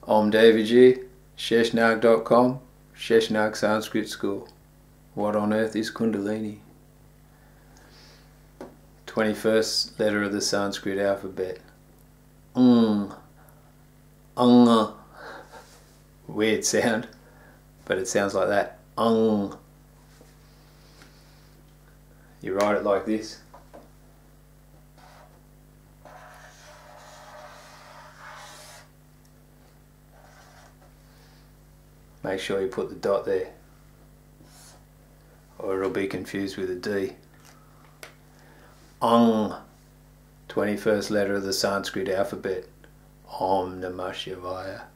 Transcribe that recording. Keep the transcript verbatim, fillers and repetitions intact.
Om Devaji, Sheshnaag dot com, Sheshnaag Sanskrit School. What on earth is Kundalini? twenty-first letter of the Sanskrit alphabet. Ng. Ng. Weird sound, but it sounds like that. Ng. You write it like this. Make sure you put the dot there, or it'll be confused with a D. Ang, twenty-first letter of the Sanskrit alphabet. Om Namah Shivaya.